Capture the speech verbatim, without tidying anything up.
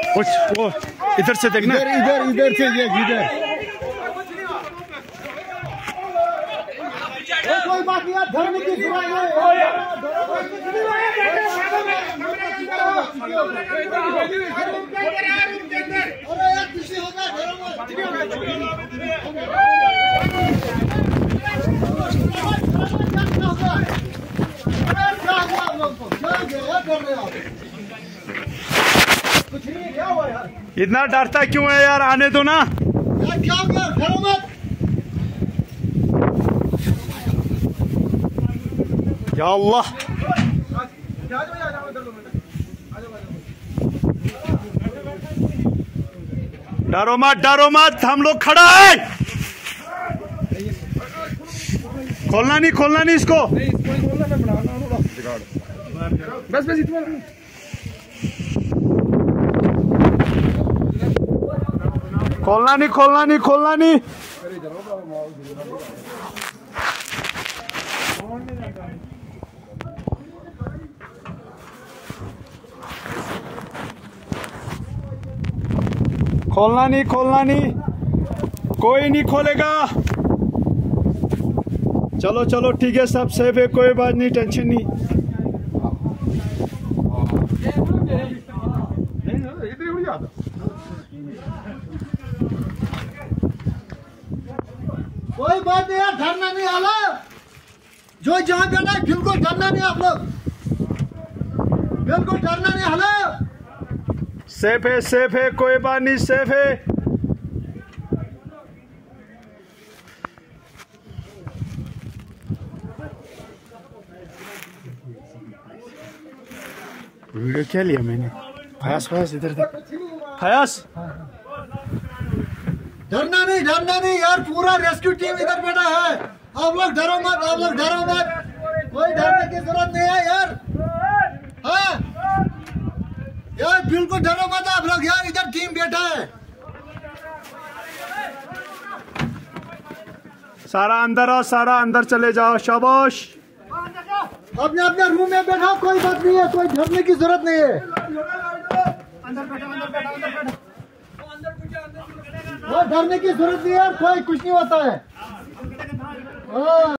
कुछ वो इधर से देखना, इधर इधर इधर से ये इधर। कोई बात नहीं, धर्म की सुनाई है। कुछ नहीं, क्या हुआ यार? इतना डरता क्यों है यार? आने दो ना यार, क्या हो गया? घरों मत। या अल्लाह, डरो मत, डरो मत, हम लोग खड़ा है। खोलना नहीं, खोलना नहीं इसको। बस बस इतना। खोलना नहीं, खोलना नहीं, खोलना नहीं। खोलना नहीं, खोलना नहीं, कोई नहीं खोलेगा। चलो चलो ठीक है, सब सेफ है, कोई बात नहीं, टेंशन नहीं। कोई बात नहीं यार, डरना नहीं आला। जो जहाँ जाना है बिल्कुल डरना नहीं, आप लोग बिल्कुल डरना नहीं आला। सेफ है, सेफ है, कोई बात नहीं, सेफ है। वीडियो क्या लिया मैंने? फयास, फयास इधर देख, फयास। डरना नहीं, डरना नहीं यार, पूरा रेस्क्यू टीम इधर बैठा है। आप लोग डरो मत, आप लोग डरो मत, कोई डरने की जरूरत नहीं है यार। हाँ यार, बिल्कुल डरो मत आप लोग यार, इधर टीम बैठा है। सारा अंदर आओ, सारा अंदर चले जाओ, शाबाश। अपने अपने रूम में बैठा, कोई बात नहीं है, कोई डरने की जरूरत नहीं है। वो डरने की जरूरत नहीं है, कोई कुछ नहीं होता है। हाँ।